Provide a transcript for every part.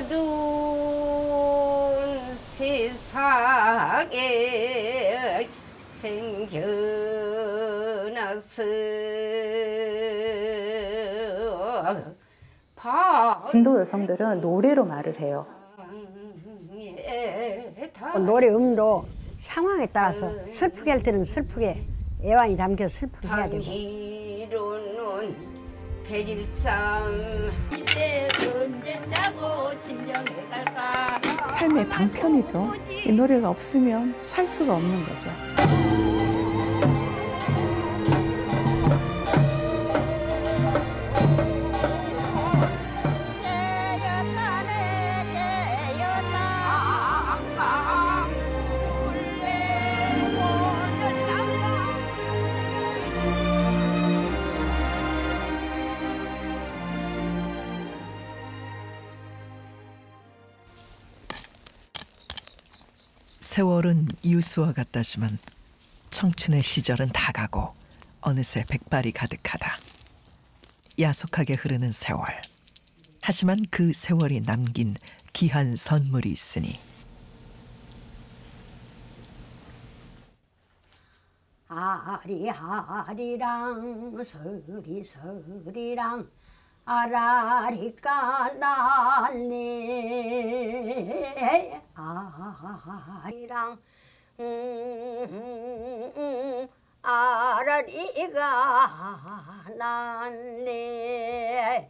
어두운 세상에 생겨났어. 진도 여성들은 노래로 말을 해요. 노래 음도 상황에 따라서 슬프게 할 때는 슬프게, 애환이 담겨서 슬프게 해야 되고. 이로는 백일삼 이제 언제 짜고 진정해 갈까. 삶의 방편이죠. 이 노래가 없으면 살 수가 없는 거죠. 세월은 유수와 같다지만 청춘의 시절은 다 가고 어느새 백발이 가득하다. 야속하게 흐르는 세월. 하지만 그 세월이 남긴 귀한 선물이 있으니. 아리아리랑 서리서리랑 아라리까 날네 아리랑 아라리가 날네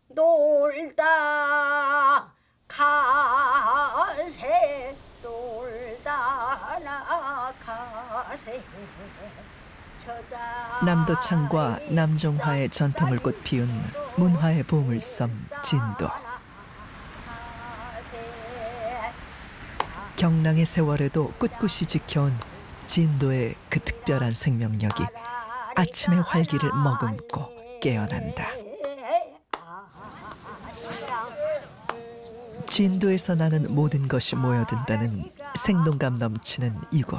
놀다 가세 놀다 나가세 남도창과 남종화의 전통을 꽃피운 문화의 보물섬 진도. 경랑의 세월에도 꿋꿋이 지켜온 진도의 그 특별한 생명력이 아침의 활기를 머금고 깨어난다. 진도에서 나는 모든 것이 모여든다는 생동감 넘치는 이곳.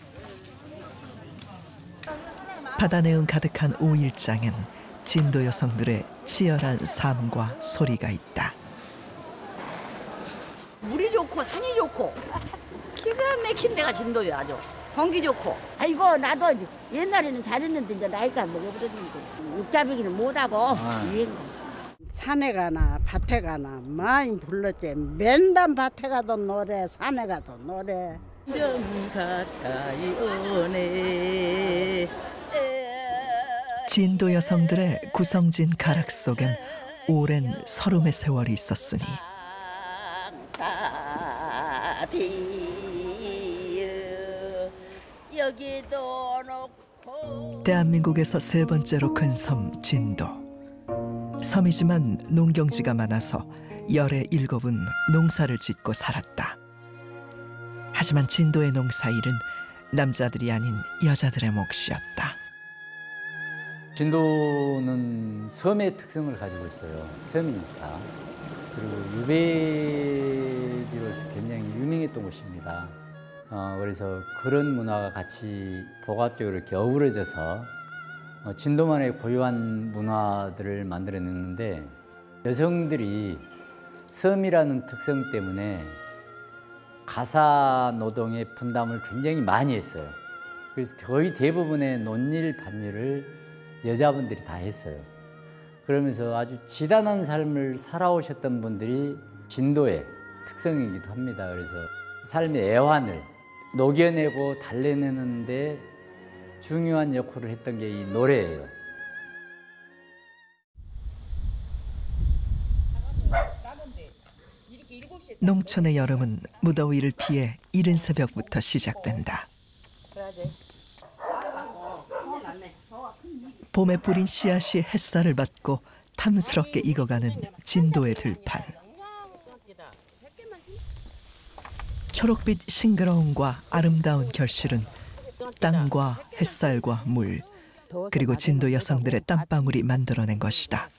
바다내음 가득한 오일장엔 진도 여성들의 치열한 삶과 소리가 있다. 물이 좋고 산이 좋고 기가 막힌 데가 진도야. 아주 공기 좋고. 아이고 나도 옛날에는 잘했는데 이제 나이가 먹어버렸는데 육잡이기는 못하고 유행. 산에 가나 밭에 가나 많이 불렀지. 맨날 밭에 가도 노래, 산에 가도 노래. 좀 가까이 오네. 진도 여성들의 구성진 가락 속엔 오랜 서름의 세월이 있었으니 대한민국에서 세 번째로 큰 섬 진도. 섬이지만 농경지가 많아서 열의 7은 농사를 짓고 살았다. 하지만 진도의 농사일은 남자들이 아닌 여자들의 몫이었다. 진도는 섬의 특성을 가지고 있어요. 섬이니까. 그리고 유배지로서 굉장히 유명했던 곳입니다. 그래서 그런 문화가 같이 복합적으로 이렇게 어우러져서 진도만의 고유한 문화들을 만들어냈는데, 여성들이 섬이라는 특성 때문에 가사 노동의 분담을 굉장히 많이 했어요. 그래서 거의 대부분의 논일, 밭일을 여자분들이 다 했어요. 그러면서 아주 지단한 삶을 살아오셨던 분들이 진도의 특성이기도 합니다. 그래서 삶의 애환을 녹여내고 달래내는데 중요한 역할을 했던 게 이 노래예요. 농촌의 여름은 무더위를 피해 이른 새벽부터 시작된다. 봄에 뿌린 씨앗이 햇살을 받고 탐스럽게 익어가는 진도의 들판. 초록빛 싱그러움과 아름다운 결실은 땅과 햇살과 물, 그리고 진도 여성들의 땀방울이 만들어낸 것이다.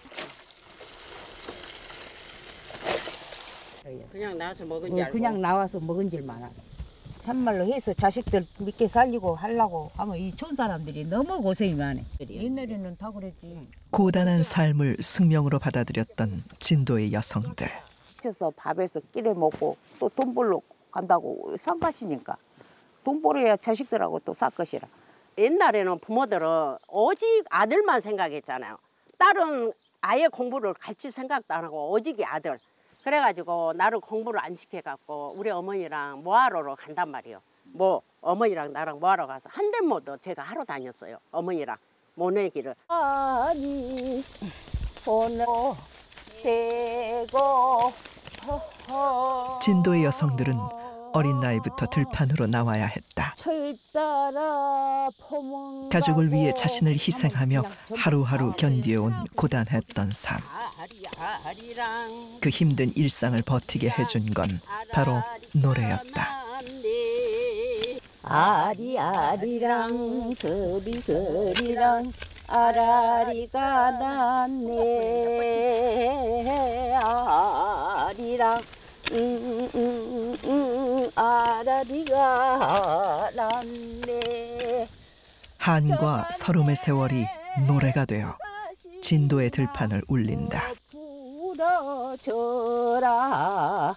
그냥 나와서 먹은 줄 알고. 그냥 나와서 먹은 줄만 알아. 참말로 해서 자식들 믿게 살리고 하려고 하면 이 촌 사람들이 너무 고생이 많아. 옛날에는 다 그랬지. 고단한 삶을 숙명으로 받아들였던 진도의 여성들. 시켜서 밥에서 끼래 먹고 또 돈 벌러 간다고 상가시니까 돈 벌어야 자식들하고 또 살 것이라. 옛날에는 부모들은 오직 아들만 생각했잖아요. 딸은 아예 공부를 가르칠 생각도 안 하고 오직이 아들. 그래가지고 나를 공부를 안 시켜갖고 우리 어머니랑 모하러로 간단 말이에요. 뭐 어머니랑 나랑 모하러 가서 한 대 모도 제가 하러 다녔어요. 어머니랑 모내기를. 아니 보노 대고 진도의 여성들은 어린 나이부터 들판으로 나와야 했다. 가족을 위해 자신을 희생하며 하루하루 견디어온 고단했던 삶. 그 힘든 일상을 버티게 해준 건 바로 노래였다. 아리아리랑 서리서리랑 아라리가 났네. 아리랑 아라리가 났네. 한과 서름의 세월이 노래가 되어 진도의 들판을 울린다. 불어줘라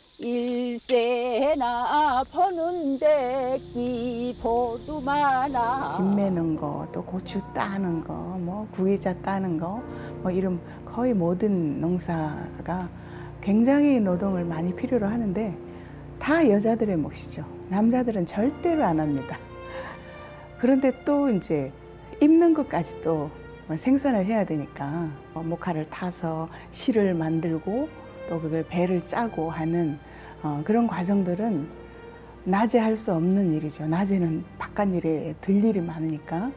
일세나 버는데 기포도 많아. 김 매는 거, 또 고추 따는 거, 뭐 구기자 따는 거, 뭐 이런 거의 모든 농사가 굉장히 노동을 많이 필요로 하는데 다 여자들의 몫이죠. 남자들은 절대로 안 합니다. 그런데 또 이제 입는 것까지 또 생산을 해야 되니까 목화를 타서 실을 만들고 또 그걸 배를 짜고 하는 그런 과정들은 낮에 할 수 없는 일이죠. 낮에는 바깥일에 들 일이 많으니까.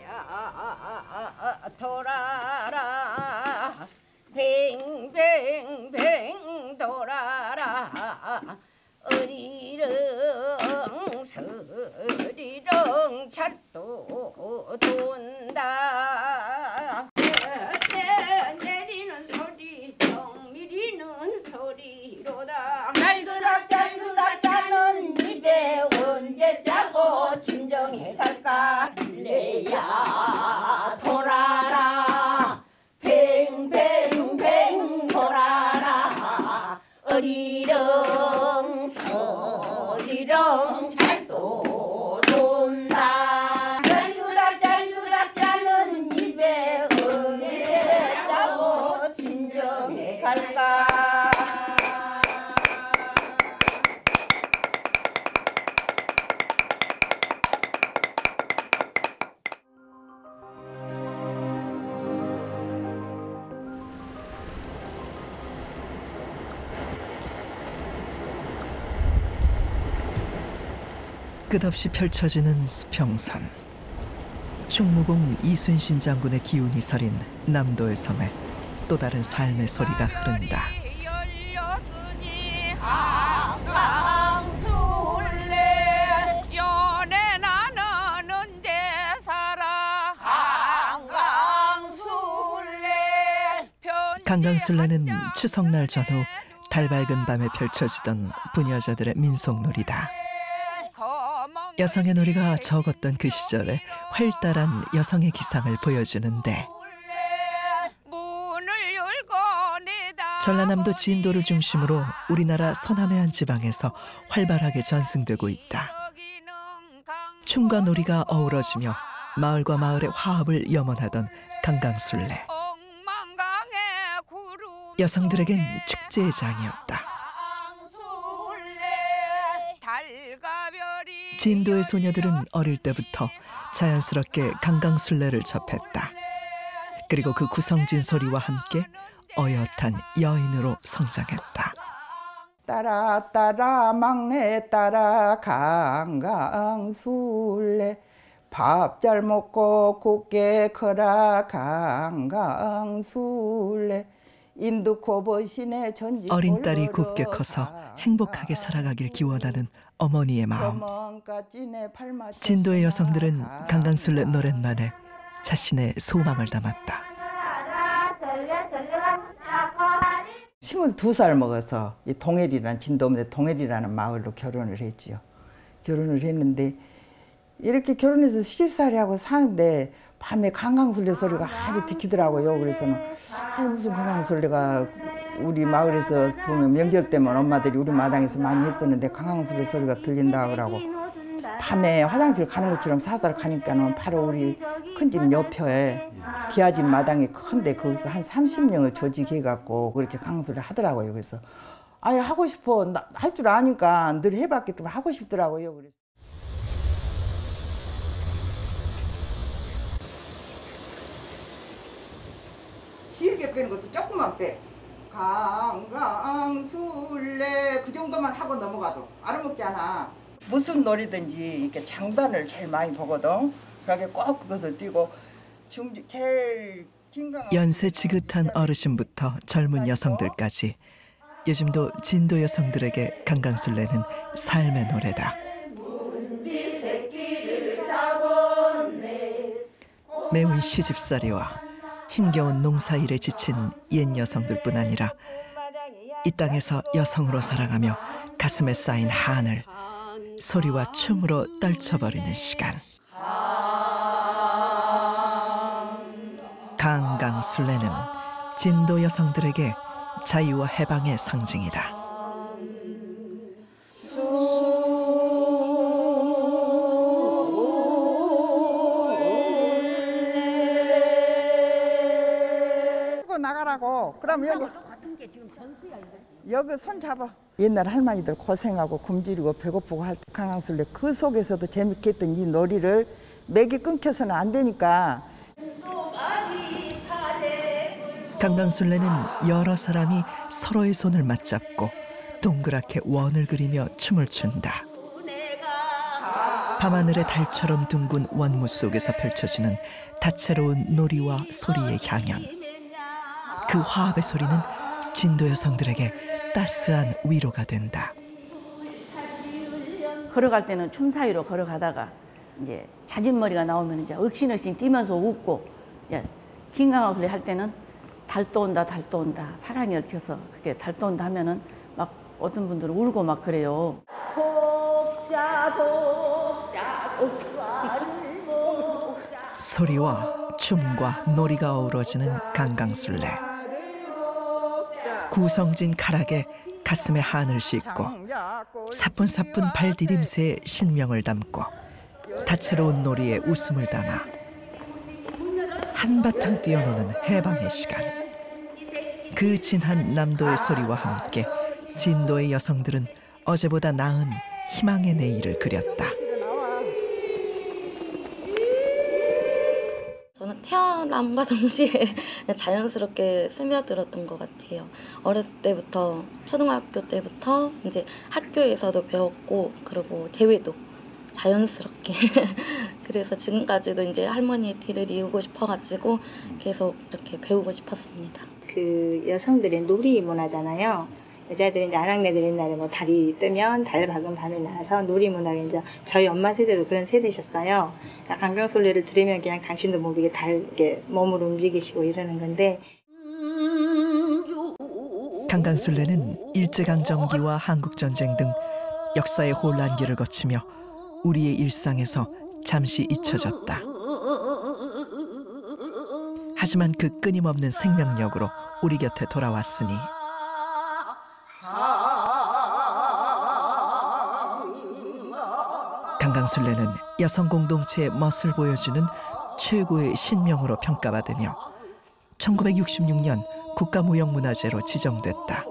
돌아라 뱅뱅뱅 돌아라 어리렁 서리렁 잘도 돈다. 내리는 소리 정 미리는 소리로다. 잘그닥 잘그닥 짜는 입에 언제 짜고 진정해 갈까. 레야 돌아라 뱅뱅뱅 돌아라 어리렁 서리렁 잘도 돈다. 잘그닥 잘그닥 짜는 입에 언제 짜고 진정해 갈까. 끝없이 펼쳐지는 수평선. 충무공 이순신 장군의 기운이 서린 남도의 섬에 또 다른 삶의 소리가 흐른다. 강강술래는 추석날 전후 달밝은 밤에 펼쳐지던 부녀자들의 민속놀이다. 여성의 놀이가 적었던 그 시절에 활달한 여성의 기상을 보여주는데 전라남도 진도를 중심으로 우리나라 서남의 한 지방에서 활발하게 전승되고 있다. 춤과 놀이가 어우러지며 마을과 마을의 화합을 염원하던 강강술래. 여성들에겐 축제의 장이었다. 진도의 소녀들은 어릴 때부터 자연스럽게 강강술래를 접했다. 그리고 그 구성진 소리와 함께 어엿한 여인으로 성장했다. 따라 따라 막내 따라 강강술래 밥 잘 먹고 곱게 커라 강강술래 인두코버신의 전지. 어린 딸이 곱게 커서 행복하게 살아가길 기원하는 어머니의 마음. 진도의 여성들은 강강술래 노랫말에 자신의 소망을 담았다. 22살 먹어서 이 동해리라는 진도면 동해리라는 마을로 결혼을 했지요. 결혼을 했는데 이렇게 결혼해서 시집살이하고 사는데 밤에 강강술래 소리가 아주 들키더라고요. 그래서는 무슨 강강술래가 우리 마을에서 보면 명절 때면 엄마들이 우리 마당에서 많이 했었는데 강강술래 소리가 들린다 그러고 밤에 화장실 가는 것처럼 사살 가니까는 바로 우리 큰 집 옆에 기아집 마당이 큰데 거기서 한 30명을 조직해갖고 그렇게 강강술래 하더라고요. 그래서 아예 하고 싶어 할 줄 아니까 늘 해봤기 때문에 하고 싶더라고요. 그래서. 길게 빼는 것도 조금만 빼. 강강술래 그 정도만 하고 넘어가도 알아먹지 않아. 무슨 놀이든지 이렇게 장단을 제일 많이 보거든. 그렇게 꼭 그것을 띄고 제일 진강한 연세 지긋한 어르신부터 젊은 여성들까지 요즘도 진도 여성들에게 강강술래는 삶의 노래다. 매운 시집살이와 힘겨운 농사일에 지친 옛 여성들뿐 아니라 이 땅에서 여성으로 살아가며 가슴에 쌓인 한을 소리와 춤으로 떨쳐버리는 시간. 강강술래는 진도 여성들에게 자유와 해방의 상징이다. 나가라고. 그럼 여기 손 잡아. 옛날 할머니들 고생하고 굶주리고 배고프고 할 때 강강술래 그 속에서도 재밌게 했던 이 놀이를 맥이 끊겨서는 안 되니까. 강강술래는 여러 사람이 서로의 손을 맞잡고 동그랗게 원을 그리며 춤을 춘다. 밤하늘의 달처럼 둥근 원무 속에서 펼쳐지는 다채로운 놀이와 소리의 향연. 그 화합의 소리는 진도 여성들에게 따스한 위로가 된다. 걸어갈 때는 춤 사이로 걸어가다가 이제 자진머리가 나오면 이제 억신억신 뛰면서 웃고, 이제 긴강술래 할 때는 달도 온다 달도 온다 사랑이 얽혀서 그렇게 달도 온다 하면은 막 어떤 분들은 울고 막 그래요. 소리와 춤과 놀이가 어우러지는 강강술래. 구성진 가락에 가슴에 한을 싣고 사뿐사뿐 발디딤새에 신명을 담고 다채로운 놀이에 웃음을 담아 한바탕 뛰어노는 해방의 시간. 그 진한 남도의 소리와 함께 진도의 여성들은 어제보다 나은 희망의 내일을 그렸다. 저는 태어남과 동시에 자연스럽게 스며들었던 것 같아요. 어렸을 때부터 초등학교 때부터 이제 학교에서도 배웠고 그리고 대회도 자연스럽게 그래서 지금까지도 이제 할머니의 뒤를 이루고 싶어가지고 계속 이렇게 배우고 싶었습니다. 그 여성들의 놀이 문화잖아요. 여자들이 나랑네들 옛날에 뭐 달이 뜨면 달 밝은 밤에 나와서 놀이 문화가 이제 저희 엄마 세대도 그런 세대셨어요. 강강술래를 들으면 그냥 당신도 모르게 이렇게 몸을 움직이시고 이러는 건데. 강강술래는 일제강점기와 한국전쟁 등 역사의 혼란기를 거치며 우리의 일상에서 잠시 잊혀졌다. 하지만 그 끊임없는 생명력으로 우리 곁에 돌아왔으니 강강술래는 여성 공동체의 멋을 보여주는 최고의 신명으로 평가받으며 1966년 국가무형문화재로 지정됐다.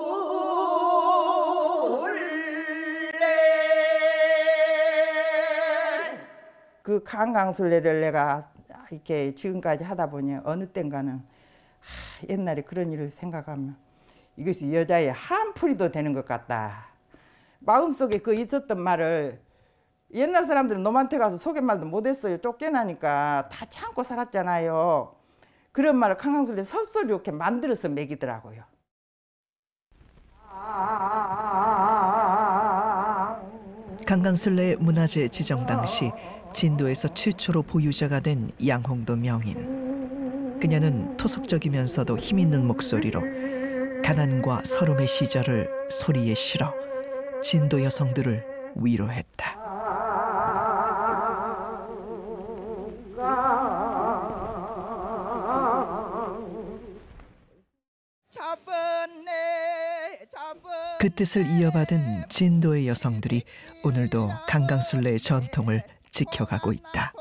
그 강강술래를 내가 이렇게 지금까지 하다 보니 어느 땐가는 옛날에 그런 일을 생각하면 이것이 여자의 한풀이도 되는 것 같다. 마음속에 그 있었던 말을 옛날 사람들은 놈한테 가서 소개말도 못했어요. 쫓겨나니까 다 참고 살았잖아요. 그런 말을 강강술래 설설이 이렇게 만들어서 먹이더라고요. 강강술래 문화재 지정 당시 진도에서 최초로 보유자가 된 양홍도 명인. 그녀는 토속적이면서도 힘있는 목소리로 가난과 서름의 시절을 소리에 실어 진도 여성들을 위로했다. 차분 그 뜻을 이어받은 진도의 여성들이 오늘도 강강술래의 전통을 지켜가고 있다.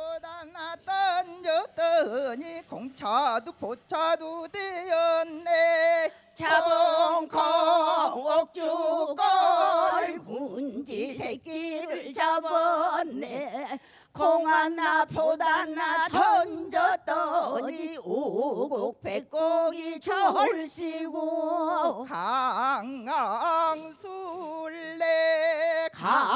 던졌더니 공차도 보차도 되었네. 자봉콩 옥주걸 문지 새끼를 잡았네. 콩 하나 포 하나 던졌더니 오곡백곡이 절시고 강강술래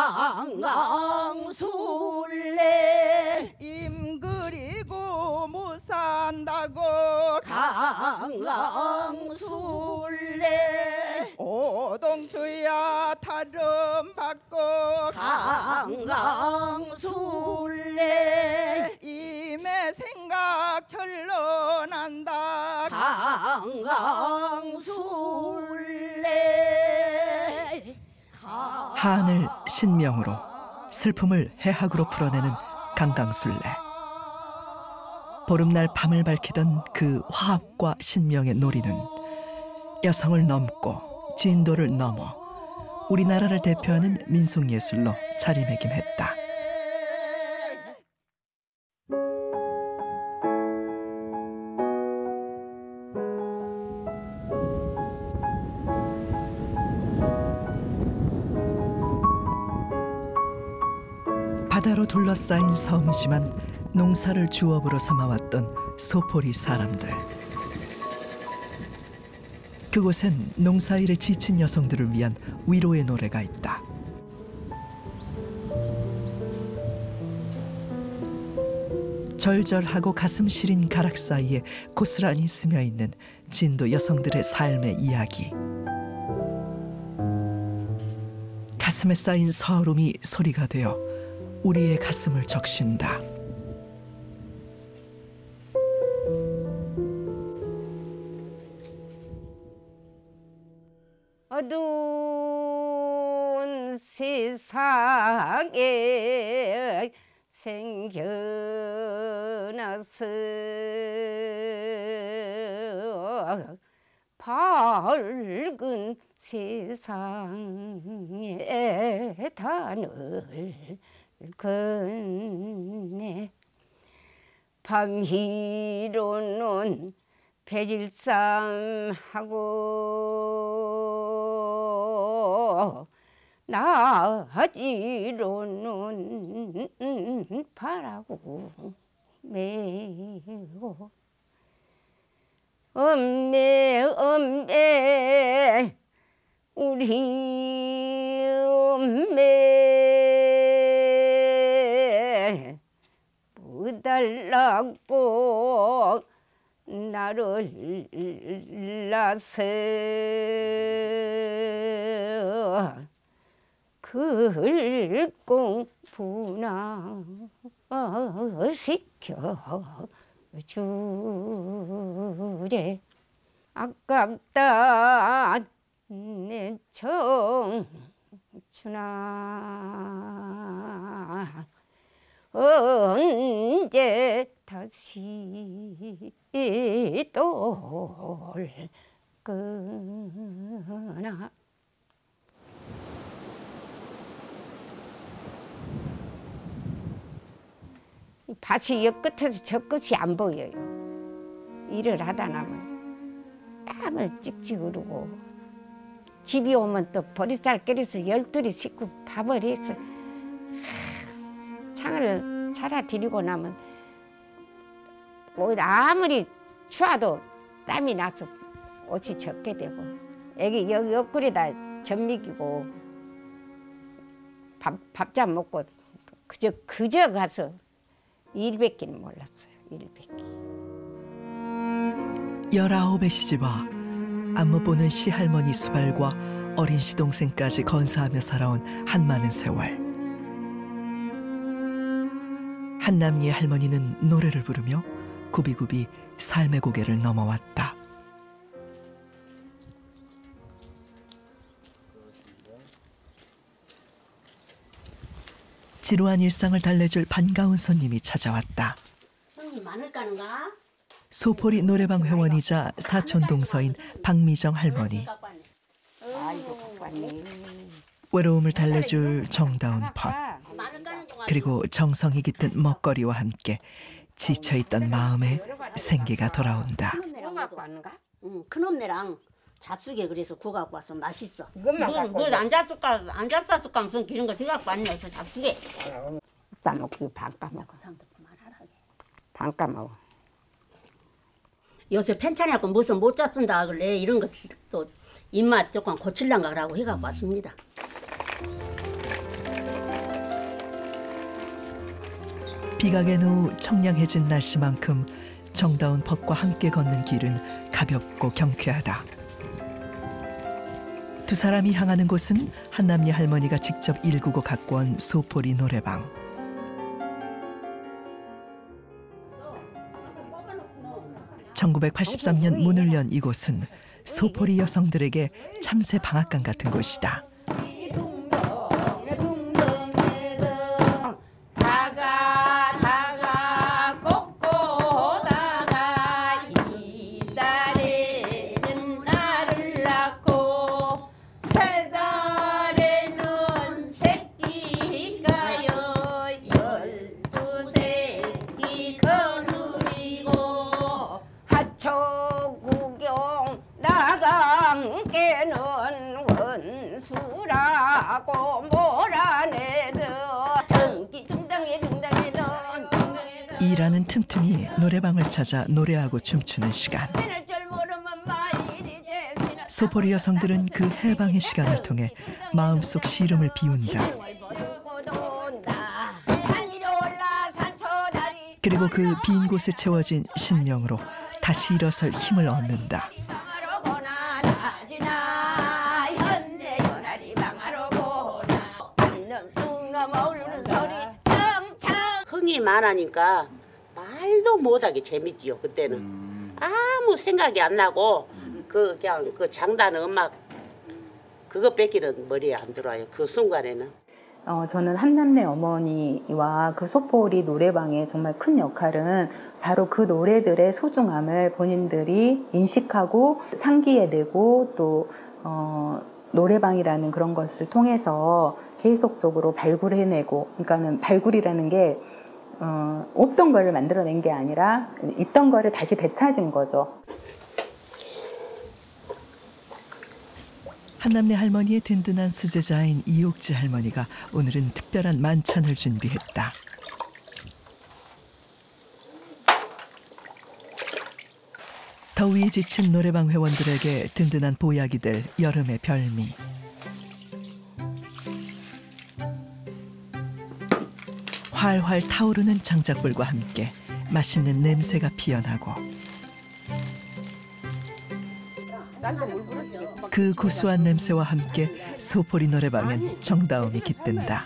강강술래 임 그리고 못 산다고 강강술래 오동주야 다름 받고 강강술래 임의 생각 절로 난다 강강술래 한을 신명으로 슬픔을 해학으로 풀어내는 강강술래. 보름날 밤을 밝히던 그 화합과 신명의 놀이는 여성을 넘고 진도를 넘어 우리나라를 대표하는 민속예술로 자리매김했다. 바다로 둘러싸인 섬이지만 농사를 주업으로 삼아왔던 소포리 사람들. 그곳엔 농사일에 지친 여성들을 위한 위로의 노래가 있다. 절절하고 가슴 시린 가락 사이에 고스란히 스며있는 진도 여성들의 삶의 이야기. 가슴에 쌓인 서름이 소리가 되어 우리의 가슴을 적신다. 어두운 세상에 생겨나서 밝은 세상에 단을 건네 밤희로는 배질쌈하고 낮이로는 바라고 매고 엄매 엄매 우리 엄매 부달라고 나를 낳아서 글 공부나 시켜주래. 아깝다 내 청춘아 언제 다시 또 올거나. 밭이 옆 끝에서 저 끝이 안 보여요. 일을 하다 나면 땀을 찍찍 흐르고 집이 오면 또 보리쌀 끓여서 열둘이 식구 밥을 해서 창을 차려드리고 나면 아무리 추워도 땀이 나서 옷이 젖게 되고 애기 여기 옆구리다 젖 먹이고 밥잠 먹고 그저 가서 일밖에는 몰랐어요. 일밖에. 19의 시집와 안못 보는 시할머니 수발과 어린 시동생까지 건사하며 살아온 한많은 세월. 한남리의 할머니는 노래를 부르며 굽이굽이 삶의 고개를 넘어왔다. 지루한 일상을 달래줄 반가운 손님이 찾아왔다. 형님 마늘 까는가? 소포리 노래방 회원이자 사촌 동서인 박미정 할머니. 아이고 갖고 왔네. 외로움을 달래줄 정다운 벗. 그리고 정성이 깃든 먹거리와 함께 지쳐있던 마음에 생기가 돌아온다. 응, 큰엄내랑 잡수게 그래서 구 갖고 와서 맛있어. 이것만 갖고 뭐 안 잡쌌을까 무슨 기른 거 갖고 왔네. 그래서 잡수게. 따먹고 반 까먹어. 반 까먹어. 요새 편찮아갖고 무슨 못 잡순다 그래. 이런 거 또 입맛 조금 고칠란가 그러고 해갖고 왔습니다. 비가 갠 후 청량해진 날씨만큼 정다운 벗과 함께 걷는 길은 가볍고 경쾌하다. 두 사람이 향하는 곳은 한남리 할머니가 직접 일구고 갖고 온 소포리 노래방. (1983년) 문을 연 이곳은 소포리 여성들에게 참새 방앗간 같은 곳이다. 일하는 틈틈이 노래방을 찾아 노래하고 춤추는 시간. 소포리 여성들은 그 해방의 시간을 통해 마음속 시름을 비운다. 그리고 그 빈 곳에 채워진 신명으로 다시 일어설 힘을 얻는다. 흥이 많으니까 말도 못하게 재밌지요. 그때는 아무 생각이 안 나고 그냥 그 장단 음악 그거 뺏기는 머리에 안 들어와요. 그 순간에는. 저는 한남네 어머니와 그 소포리 노래방의 정말 큰 역할은 바로 그 노래들의 소중함을 본인들이 인식하고 상기해내고 또 노래방이라는 그런 것을 통해서 계속적으로 발굴해내고, 그러니까는 발굴이라는 게 없던 거를 만들어낸 게 아니라 있던 거를 다시 되찾은 거죠. 한남네 할머니의 든든한 수제자인 이옥지 할머니가 오늘은 특별한 만찬을 준비했다. 더위에 지친 노래방 회원들에게 든든한 보약이 될 여름의 별미. 활활 타오르는 장작불과 함께 맛있는 냄새가 피어나고 그 구수한 냄새와 함께 소포리 노래방엔 정다움이 깃든다.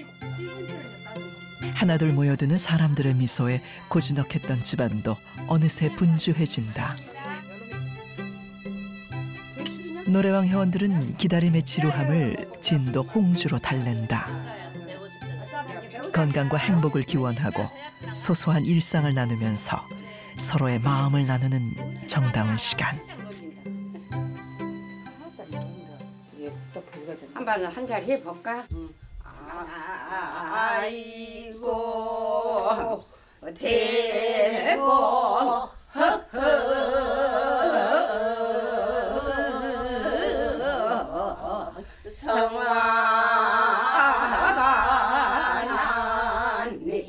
하나둘 모여드는 사람들의 미소에 고즈넉했던 집안도 어느새 분주해진다. 노래방 회원들은 기다림의 지루함을 진도 홍주로 달랜다. 건강과 행복을 기원하고 소소한 일상을 나누면서 서로의 마음을 나누는 정다운 시간. 한 자리 해볼까? 아이고 대고 성화가 났네.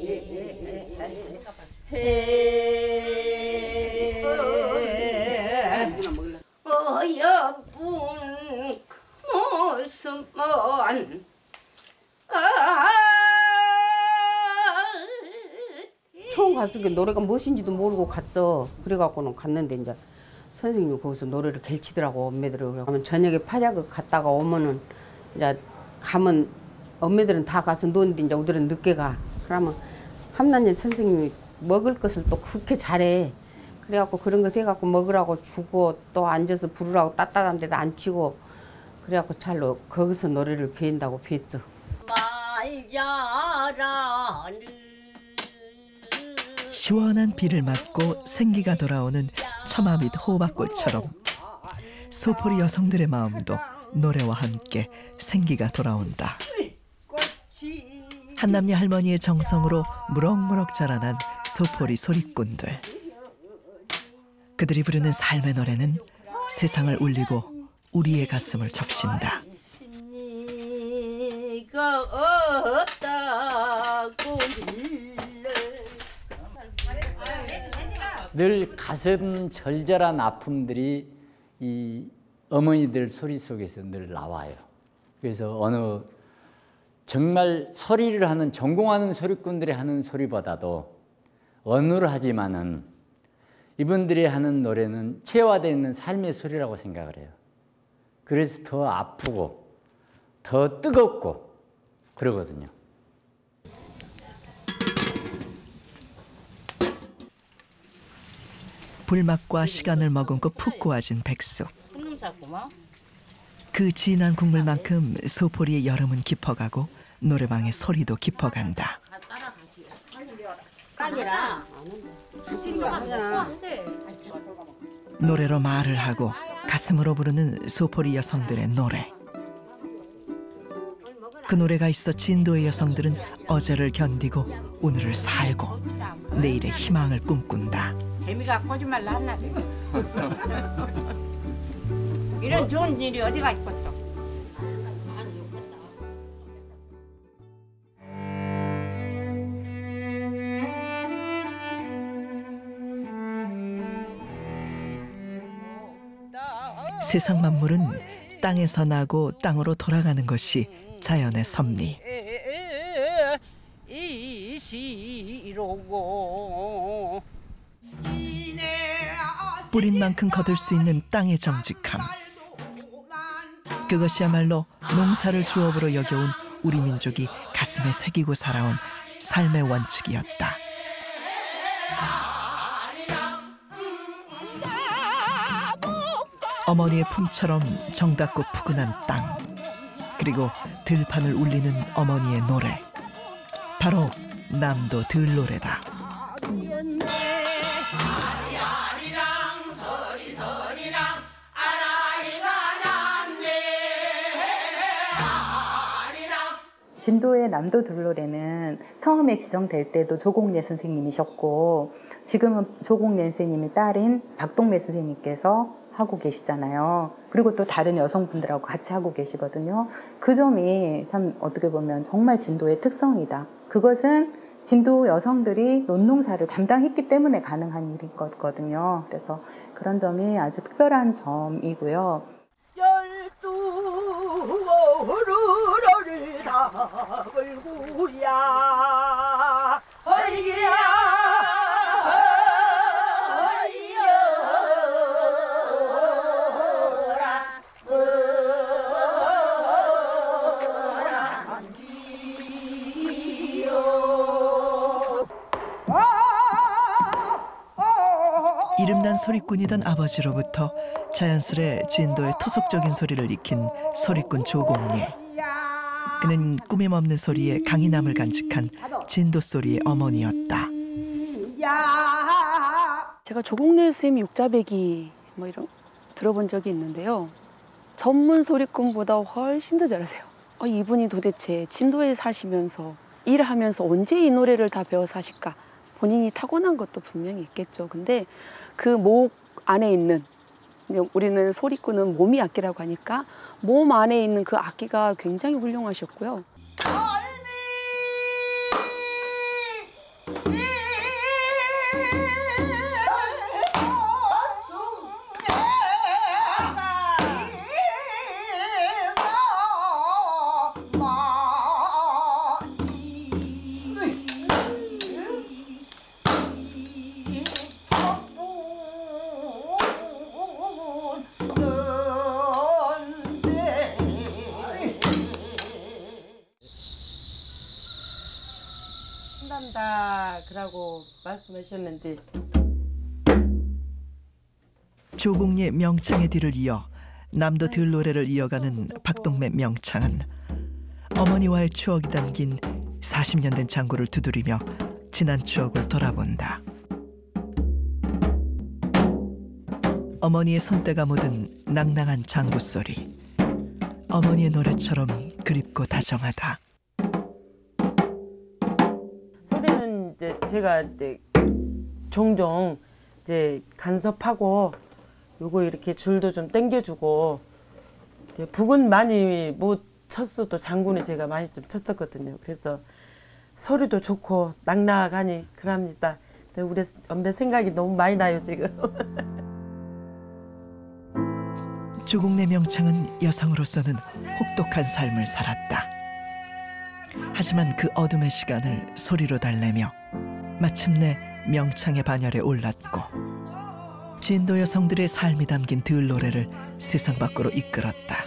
어여쁜 모습은 처음 갔을 때 노래가 무엇인지도 모르고 갔어. 그래갖고는 갔는데 이제 선생님이 거기서 노래를 갤치더라고. 엄매들을. 그러면 저녁에 파자극 갔다가 오면은 이제 가면 엄매들은 다 가서 노는데 이제 우리들은 늦게 가. 그러면 함난일 선생님이 먹을 것을 또 그렇게 잘해. 그래갖고 그런 거 돼갖고 먹으라고 주고 또 앉아서 부르라고 따뜻한 데다 앉히고 그래갖고 잘로 거기서 노래를 배운다고 배웠어. 시원한 비를 맞고 생기가 돌아오는 처마 밑 호박꽃처럼 소포리 여성들의 마음도 노래와 함께 생기가 돌아온다. 한남녀 할머니의 정성으로 무럭무럭 자라난 소포리 소리꾼들. 그들이 부르는 삶의 노래는 세상을 울리고 우리의 가슴을 적신다. 늘 가슴 절절한 아픔들이 이 어머니들 소리 속에서 늘 나와요. 그래서 어느 정말 소리를 하는 전공하는 소리꾼들이 하는 소리보다도 어눌하지만은 이분들이 하는 노래는 체화되어 있는 삶의 소리라고 생각을 해요. 그래서 더 아프고 더 뜨겁고 그러거든요. 불맛과 시간을 머금고 푹 고아진 백숙. 그 진한 국물만큼 소포리의 여름은 깊어가고 노래방의 소리도 깊어간다. 노래로 말을 하고 가슴으로 부르는 소포리 여성들의 노래. 그 노래가 있어 진도의 여성들은 어제를 견디고 오늘을 살고 내일의 희망을 꿈꾼다. 재미가 거짓말로 한나도 이런 좋은 일이 어디가 있겠어. 세상 만물은 땅에서 나고 땅으로 돌아가는 것이 자연의 섭리. 뿌린 만큼 거둘 수 있는 땅의 정직함. 그것이야말로 농사를 주업으로 여겨온 우리 민족이 가슴에 새기고 살아온 삶의 원칙이었다. 어머니의 품처럼 정답고 푸근한 땅, 그리고 들판을 울리는 어머니의 노래, 바로 남도 들노래다. 진도의 남도 들노래는 처음에 지정될 때도 조공래 선생님이셨고 지금은 조공래 선생님의 딸인 박동래 선생님께서 하고 계시잖아요. 그리고 또 다른 여성분들하고 같이 하고 계시거든요. 그 점이 참 어떻게 보면 정말 진도의 특성이다. 그것은 진도 여성들이 논농사를 담당했기 때문에 가능한 일인 거거든요. 그래서 그런 점이 아주 특별한 점이고요. 오르르를 다글구야 어이야 이름난 소리꾼이던 아버지로부터 자연스레 진도의 토속적인 소리를 익힌 소리꾼 조공래. 그는 꾸밈 없는 소리에 강인함을 간직한 진도 소리의 어머니였다. 제가 조공래 선생님 육자배기 뭐 이런 들어본 적이 있는데요. 전문 소리꾼보다 훨씬 더 잘하세요. 이분이 도대체 진도에 사시면서 일을 하면서 언제 이 노래를 다 배워서 하실까? 본인이 타고난 것도 분명히 있겠죠. 근데 그 목 안에 있는, 우리는 소리꾼은 몸이 악기라고 하니까 몸 안에 있는 그 악기가 굉장히 훌륭하셨고요. 그러고 말씀하셨는데 조공래 명창의 뒤를 이어 남도 들노래를 이어가는 박동래 명창은 어머니와의 추억이 담긴 40년 된 장구를 두드리며 지난 추억을 돌아본다. 어머니의 손때가 묻은 낭낭한 장구 소리, 어머니의 노래처럼 그립고 다정하다. 소리는 이제 제가 이제 종종 이제 간섭하고 요거 이렇게 줄도 좀 당겨주고 이제 북은 많이 못 쳤어도 장군이 제가 많이 좀 쳤었거든요. 그래서 소리도 좋고 낙낙하니 그럽니다. 우리 엄마 생각이 너무 많이 나요 지금. 조국래 명창은 여성으로서는 혹독한 삶을 살았다. 하지만 그 어둠의 시간을 소리로 달래며 마침내 명창의 반열에 올랐고 진도 여성들의 삶이 담긴 들노래를 세상 밖으로 이끌었다.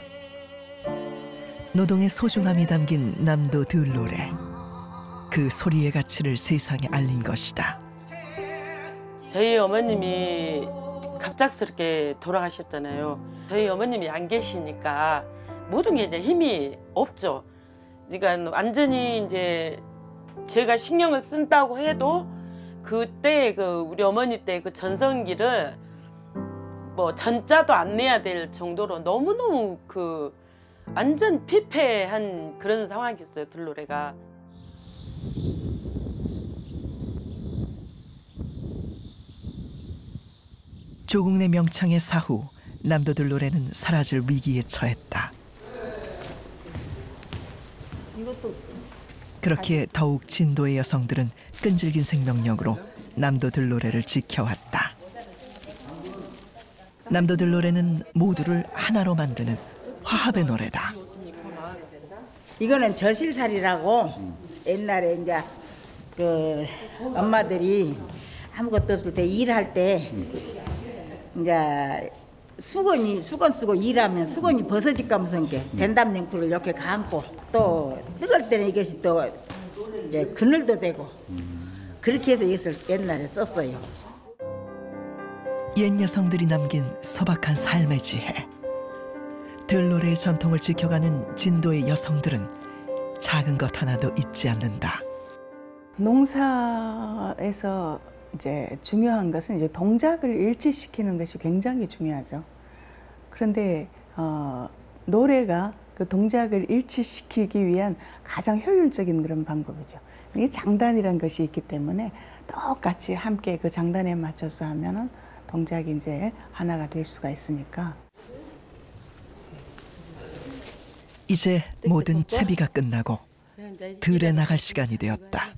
노동의 소중함이 담긴 남도 들노래. 그 소리의 가치를 세상에 알린 것이다. 저희 어머님이 갑작스럽게 돌아가셨잖아요. 저희 어머님이 안 계시니까 모든 게 이제 힘이 없죠. 그러니까 완전히 이제 제가 신경을 쓴다고 해도 그때 그 우리 어머니 때 그 전성기를 뭐 전자도 안 내야 될 정도로 너무너무 그 완전 피폐한 그런 상황이었어요. 들노래가. 조국래 명창의 사후 남도 들노래는 사라질 위기에 처했다. 그렇기에 더욱 진도의 여성들은 끈질긴 생명력으로 남도 들노래를 지켜왔다. 남도 들노래는 모두를 하나로 만드는 화합의 노래다. 이거는 저실살이라고 옛날에 이제 그 엄마들이 아무것도 없을 때 일할 때 이제 수건 쓰고 일하면 수건이 벗어질까 무슨 게 된담냉풀을 이렇게 감고 또 뜨거울 때는 이것이 또 이제 그늘도 되고 그렇게 해서 이것을 옛날에 썼어요. 옛 여성들이 남긴 소박한 삶의 지혜. 들노래의 전통을 지켜가는 진도의 여성들은 작은 것 하나도 잊지 않는다. 농사에서 이제 중요한 것은 이제 동작을 일치시키는 것이 굉장히 중요하죠. 그런데 노래가 그 동작을 일치시키기 위한 가장 효율적인 그런 방법이죠. 이 장단이라는 것이 있기 때문에 똑같이 함께 그 장단에 맞춰서 하면은 동작이 이제 하나가 될 수가 있으니까. 이제 모든 채비가 끝나고 들에 나갈 시간이 되었다.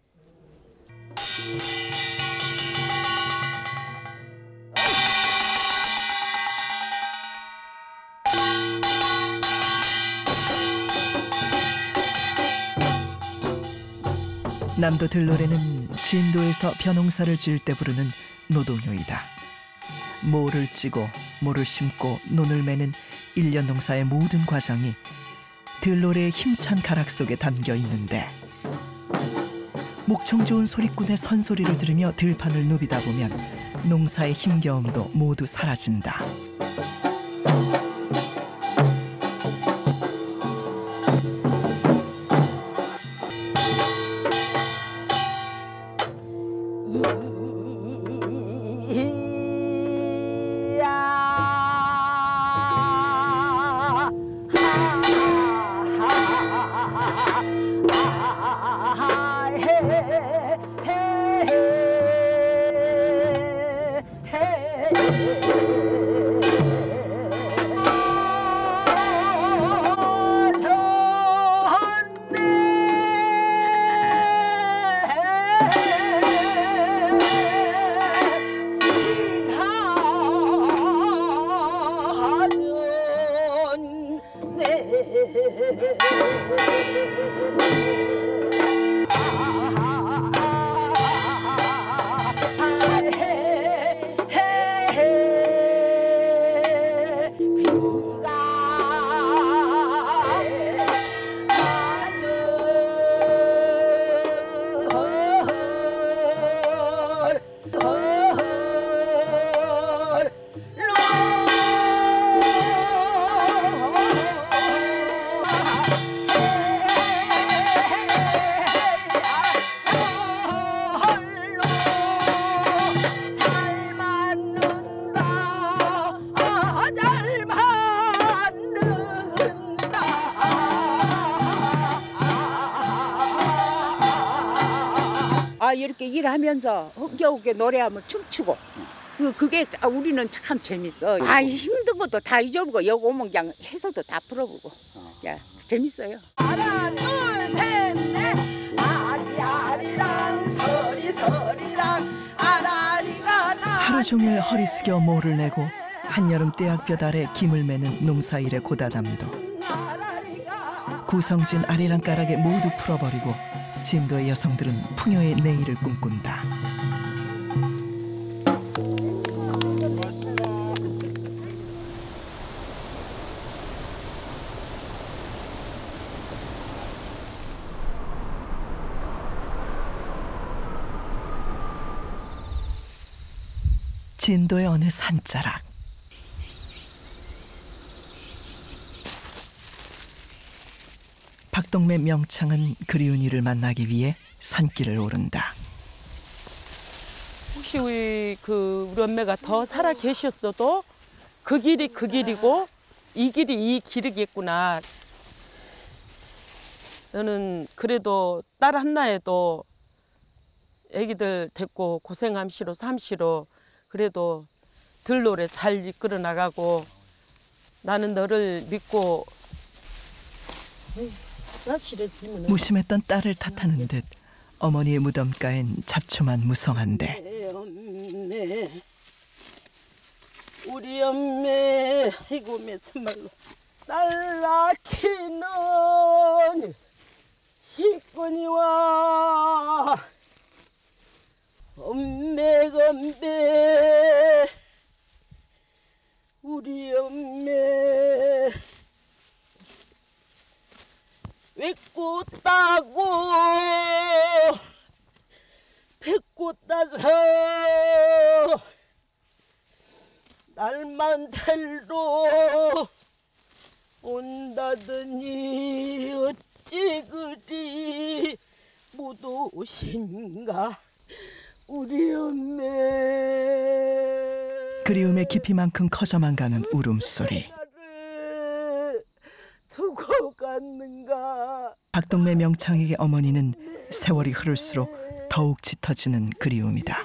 남도 들노래는 진도에서 벼농사를 지을 때 부르는 노동요이다. 모를 찌고 모를 심고 논을 매는 1년 농사의 모든 과정이 들노래의 힘찬 가락 속에 담겨 있는데 목청 좋은 소리꾼의 선소리를 들으며 들판을 누비다 보면 농사의 힘겨움도 모두 사라진다. 이렇게 일하면서 흥겨우게 노래하면 춤추고 그게 우리는 참 재밌어. 아 힘든 것도 다 잊어보고 여기 오면 그냥 해서도 다 풀어보고 야 재밌어요. 하나 둘 셋 넷 아리아리랑 서리서리랑 아라리가 하루 종일 허리 숙여 모를 내고 한여름 떼약볕 아래 김을 매는 농사일의 고다담도 구성진 아리랑가락에 모두 풀어버리고 진도의 여성들은 풍요의 내일을 꿈꾼다. 진도의 어느 산자락. 박동매 명창은 그리운 이를 만나기 위해 산길을 오른다. 혹시 우리 엄마가 더 살아 계셨어도 그 길이 그 길이고 이 길이 이 길이겠구나. 너는 그래도 딸 한나에도 애기들 데리고 고생함시로 삼시로 그래도 들노래 잘 이끌어 나가고 나는 너를 믿고 무심했던 딸을 탓하는 듯 어머니의 무덤가엔 잡초만 무성한데 우리 엄마 이거 참말로 딸 낳기는 식구니와 엄매 우리 엄매 외꽃 따고 배꽃 따서 날만 델로 온다더니 어찌 그리 못 오신가 우리 엄매. 그리움의 깊이만큼 커져만 가는 울음소리. 두고 갔는가. 박동매 명창에게 어머니는 세월이 흐를수록 더욱 짙어지는 그리움이다.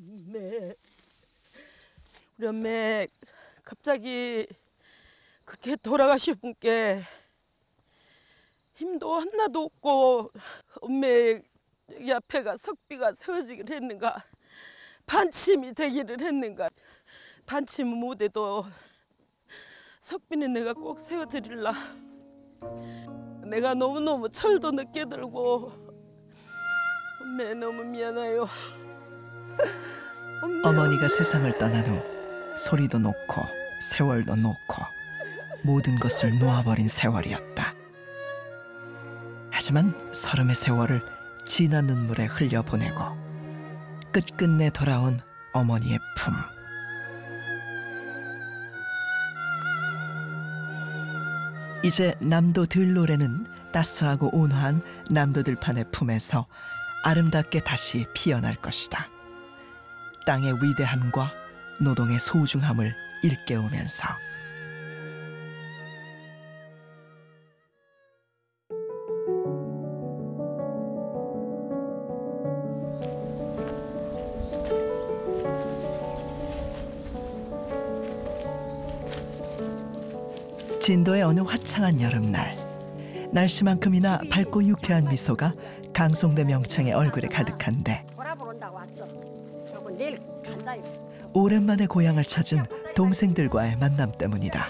우리 엄마 갑자기 그렇게 돌아가실 분께 힘도 하나도 없고 엄마 앞에가 석비가 세워지기를 했는가 반침이 되기를 했는가. 반침은 못해도 석비는 내가 꼭 세워드릴라. 내가 너무너무 철도 늦게 들고 엄마 너무 미안해요. 어머니가 세상을 떠난 후 소리도 놓고 세월도 놓고 모든 것을 놓아버린 세월이었다. 하지만 서름의 세월을 진한 눈물에 흘려보내고 끝끝내 돌아온 어머니의 품. 이제 남도 들노래는 따스하고 온화한 남도 들판의 품에서 아름답게 다시 피어날 것이다. 땅의 위대함과 노동의 소중함을 일깨우면서. 진도의 어느 화창한 여름날, 날씨만큼이나 밝고 유쾌한 미소가 강송대 명창의 얼굴에 가득한데 오랜만에 고향을 찾은 동생들과의 만남 때문이다.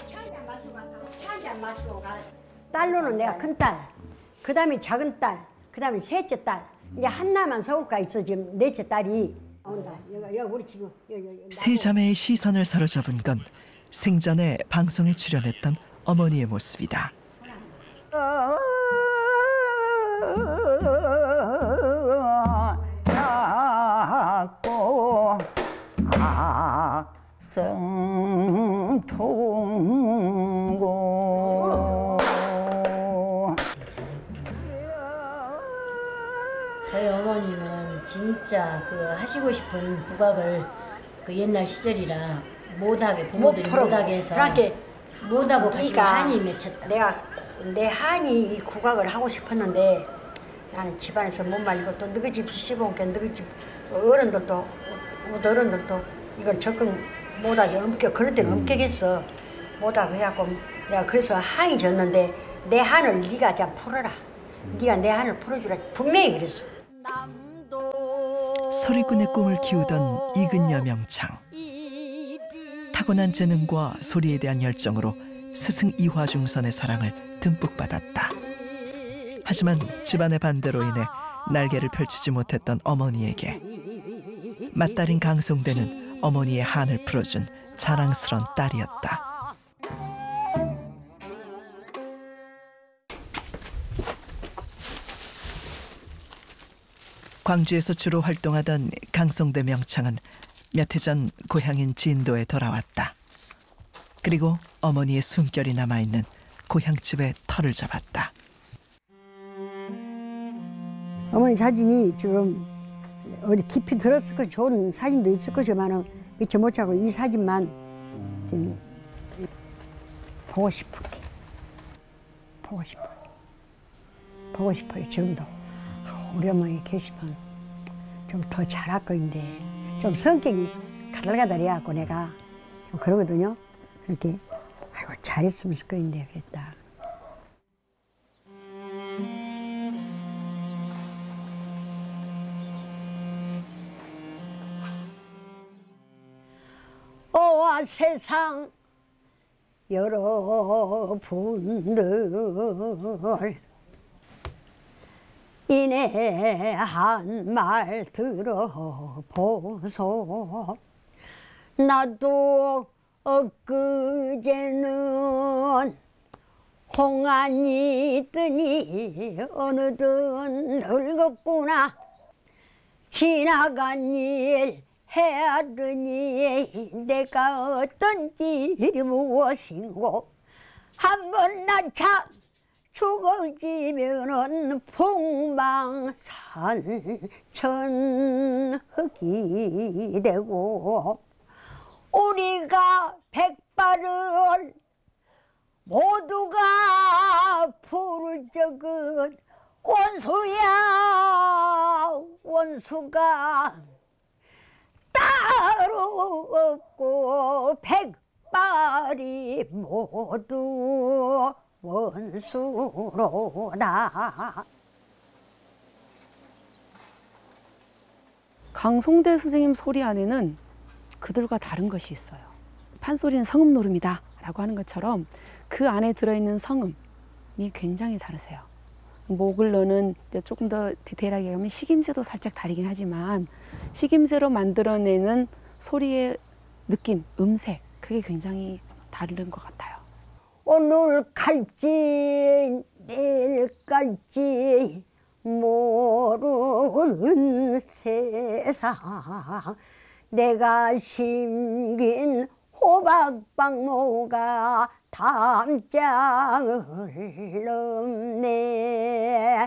딸로는 내가 큰 딸, 그 다음에 작은 딸, 그 다음에 셋째 딸. 이제 한나만 서울까지 있어. 지금 넷째 딸이 온다. 여기 우리 지금 세 자매의 시선을 사로잡은 건 생전에 방송에 출연했던 어머니의 모습이다. 작고 악성통고. 저희 어머님은 진짜 그 하시고 싶은 국악을 그 옛날 시절이라 못하게 부모들이 못하게 해서 못하고 가시고 한이 맺혔다. 내가 내 한이 이 국악을 하고 싶었는데 나는 집안에서 못 말리고 또 너희 집 씹어 온게 너희 집 어른들도 이걸 적응 못하게 엄격 그럴 때는 엄격했어. 못하고 해갖고 내가 그래서 한이 졌는데 내 한을 네가 좀 풀어라. 네가 내 한을 풀어주라. 분명히 그랬어. 소리꾼의 꿈을 키우던 이근여 명창. 타고난 재능과 소리에 대한 열정으로 스승 이화중선의 사랑을 듬뿍 받았다. 하지만 집안의 반대로 인해 날개를 펼치지 못했던 어머니에게 맏딸인 강송대는 어머니의 한을 풀어준 자랑스런 딸이었다. 광주에서 주로 활동하던 강송대 명창은 몇 해 전 고향인 진도에 돌아왔다. 그리고 어머니의 숨결이 남아있는 고향집에 터를 잡았다. 어머니 사진이 지금 어디 깊이 들었을 거 좋은 사진도 있을 거지만은 미처 못 자고 이 사진만 지금 보고 싶어요 지금도. 우리 어머니 계시면 좀 더 잘할 거인데 좀 성격이 가달가달해갖고 내가 좀 그러거든요. 이렇게 아이고 잘했으면 좋을 거인데 그랬다. 오와 세상 여러분들 이내 한 말 들어보소. 나도 엊그제는 홍안이 뜨니 어느덧 늙었구나. 지나간 일 헤아르니 내가 어떤 일이 무엇이고 한번 나 참 죽어지면은 풍망산천흙이 되고 우리가 백발을 모두가 부를 적은 원수야 원수가 따로 없고 백발이 모두 원수로다. 강송대 선생님 소리 안에는 그들과 다른 것이 있어요. 판소리는 성음 노름이다 라고 하는 것처럼 그 안에 들어있는 성음이 굉장히 다르세요. 목을로는 조금 더 디테일하게 하면 식임새도 살짝 다르긴 하지만 식임새로 만들어내는 소리의 느낌, 음색 그게 굉장히 다른 것 같아요. 오늘 갈지 내일 갈지 모르는 세상 내가 심긴 호박방모가 담장을 넘네.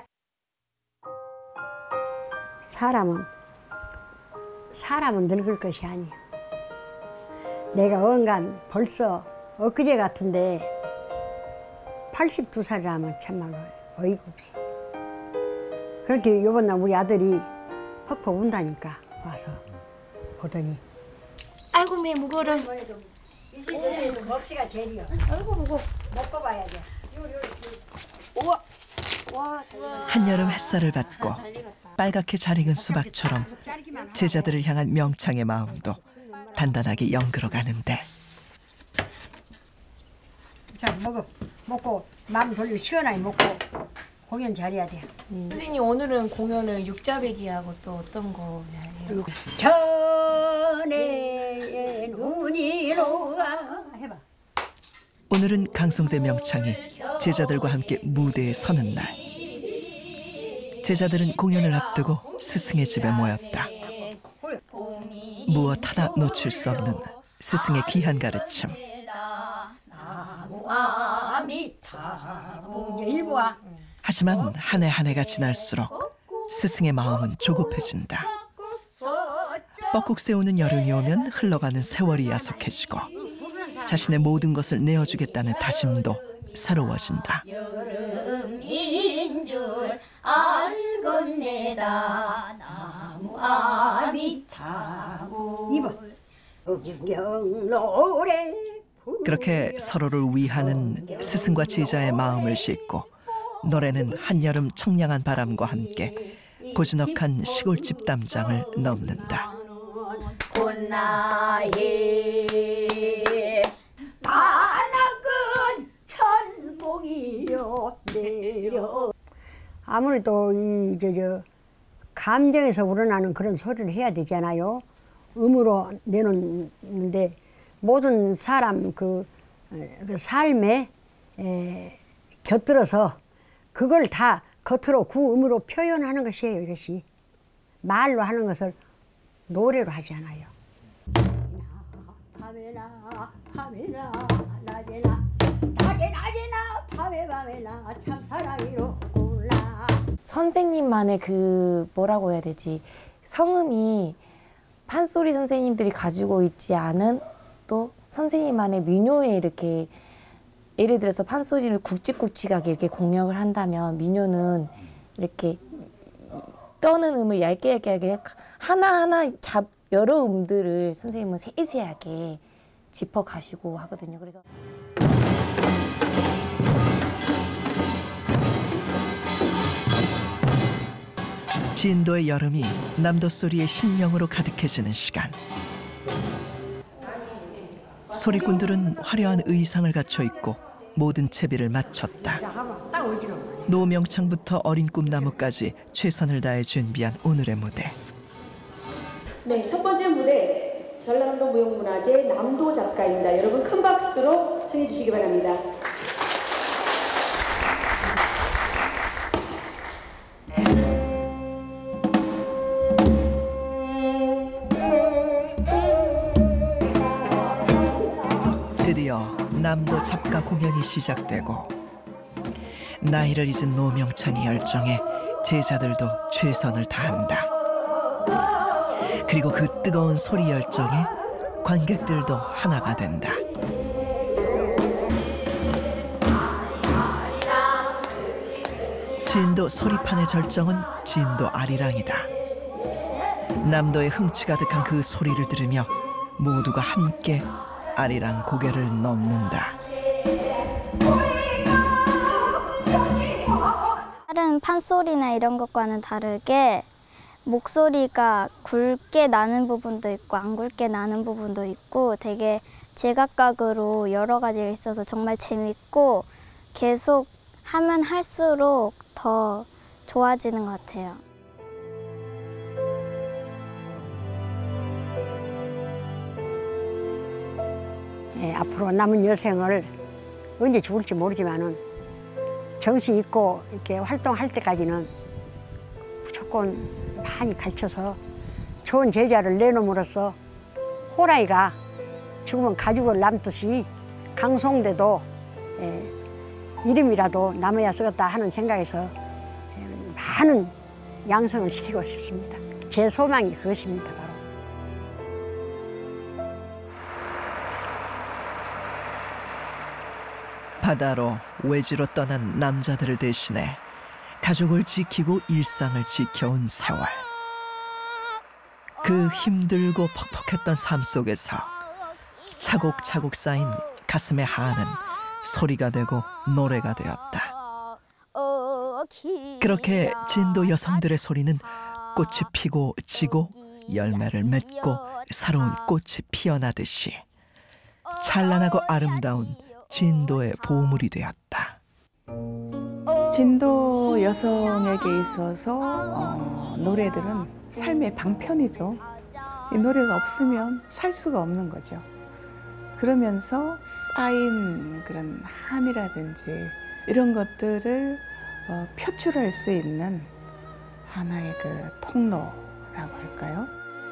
사람은 늙을 것이 아니야. 내가 언간 벌써 엊그제 같은데 82살이라면 참말로 어이가 없어. 그렇게 요번 날 우리 아들이 퍽퍽 운다니까 와서 보더니 아이고 매 무거워라. 이제 먹지가 제일이야. 아이고 무거워. 먹고 봐야 돼. 우와. 와, 한여름 햇살을 받고 빨갛게 잘 익은 수박처럼 제자들을 향한 명창의 마음도 단단하게 연그러 가는데. 자, 먹고 마음 돌리고 시원하게 먹고 공연 잘해야 돼. 선생님 오늘은 공연을 육자배기하고 또 어떤 거 해요? 전에 눈이 녹아 해봐. 오늘은 강송대 명창이 제자들과 함께 무대에 서는 날. 제자들은 공연을 앞두고 스승의 집에 모였다. 무엇 하나 놓칠 수 없는 스승의 귀한 가르침. 하지만 한 해 한 해가 지날수록 스승의 마음은 조급해진다. 뻐꾹 새우는 여름이 오면 흘러가는 세월이 야속해지고 자신의 모든 것을 내어주겠다는 다짐도 새로워진다. 여름인 줄 알고 밤에다 나무 아미타불 이봐 은경 노래 그렇게 서로를 위하는 스승과 제자의 마음을 싣고 노래는 한여름 청량한 바람과 함께 고즈넉한 시골집 담장을 넘는다. 꽃나에 나낙은 천봉이여 내려. 아무래도 저 감정에서 우러나는 그런 소리를 해야 되잖아요. 음으로 내놓는데 모든 사람 그 삶에 곁들여서 그걸 다 겉으로 구음으로 표현하는 것이에요. 이것이 말로 하는 것을 노래로 하지 않아요. 밤에나 밤에나 낮에나 낮에나 밤에나 참 사랑이로구나. 선생님만의 그 뭐라고 해야 되지, 성음이 판소리 선생님들이 가지고 있지 않은 또 선생님만의 민요에 이렇게 예를 들어서 판소리를 굵직굵직하게 이렇게 공략을 한다면 민요는 이렇게 떠는 음을 얇게 하나하나 여러 음들을 선생님은 세세하게 짚어가시고 하거든요. 그래서 진도의 여름이 남도 소리의 신명으로 가득해지는 시간. 소리꾼들은 화려한 의상을 갖춰 입고 모든 채비를 마쳤다. 노명창부터 어린 꿈나무까지 최선을 다해 준비한 오늘의 무대. 네, 첫 번째 무대 전라남도 무형문화재 남도 작가입니다. 여러분 큰 박수로 청해 주시기 바랍니다. 드디어 남도 잡가 공연이 시작되고 나이를 잊은 노명창의 열정에 제자들도 최선을 다한다. 그리고 그 뜨거운 소리 열정에 관객들도 하나가 된다. 진도 소리판의 절정은 진도 아리랑이다. 남도의 흥취 가득한 그 소리를 들으며 모두가 함께 아리랑 고개를 넘는다. 다른 판소리나 이런 것과는 다르게 목소리가 굵게 나는 부분도 있고 안 굵게 나는 부분도 있고 되게 제각각으로 여러 가지가 있어서 정말 재밌고 계속 하면 할수록 더 좋아지는 것 같아요. 앞으로 남은 여생을 언제 죽을지 모르지만은 정신 있고 이렇게 활동할 때까지는 무조건 많이 가르쳐서 좋은 제자를 내놓음으로써 호랑이가 죽으면 가죽을 남듯이 강송대도 이름이라도 남아야 쓰겠다 하는 생각에서 많은 양성을 시키고 싶습니다. 제 소망이 그것입니다. 바로. 바다로 외지로 떠난 남자들을 대신해 가족을 지키고 일상을 지켜온 세월. 그 힘들고 퍽퍽했던 삶 속에서 차곡차곡 쌓인 가슴의 한은 소리가 되고 노래가 되었다. 그렇게 진도 여성들의 소리는 꽃이 피고 지고 열매를 맺고 새로운 꽃이 피어나듯이 찬란하고 아름다운 진도의 보물이 되었다. 진도 여성에게 있어서 노래들은 삶의 방편이죠. 이 노래가 없으면 살 수가 없는 거죠. 그러면서 쌓인 그런 한이라든지 이런 것들을 표출할 수 있는 하나의 그 통로라고 할까요?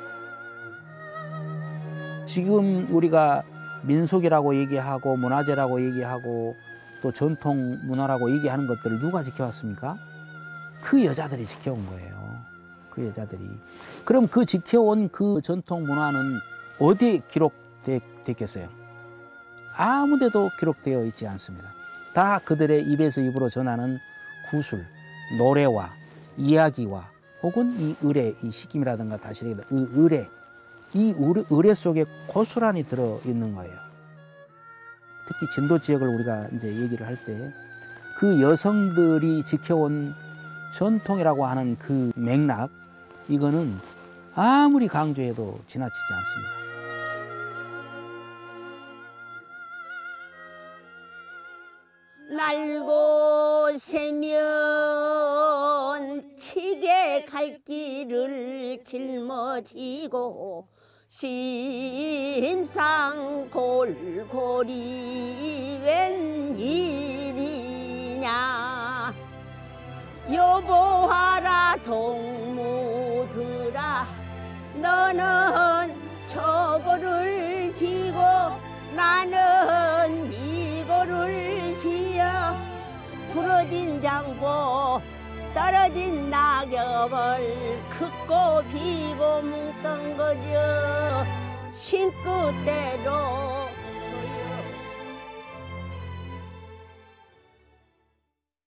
지금 우리가 민속이라고 얘기하고 문화재라고 얘기하고 또 전통 문화라고 얘기하는 것들을 누가 지켜왔습니까? 그 여자들이 지켜온 거예요. 그 여자들이. 그럼 그 지켜온 그 전통 문화는 어디에 기록됐겠어요? 아무 데도 기록되어 있지 않습니다. 다 그들의 입에서 입으로 전하는 구술, 노래와 이야기와 혹은 이 의뢰, 이 식김이라든가 다시리다 의뢰, 이 의뢰 속에 고스란히 들어 있는 거예요. 특히 진도 지역을 우리가 이제 얘기를 할 때 그 여성들이 지켜온 전통이라고 하는 그 맥락, 이거는 아무리 강조해도 지나치지 않습니다. 날고 새면 치게 갈 길을 짊어지고 심상 골골이 웬일이냐. 여보하라 동무들아, 너는 저거를 비고 나는 이거를 비어 부러진 장보 떨어진 낙엽을 긋고 비고 뭉뚱거려 신끝대로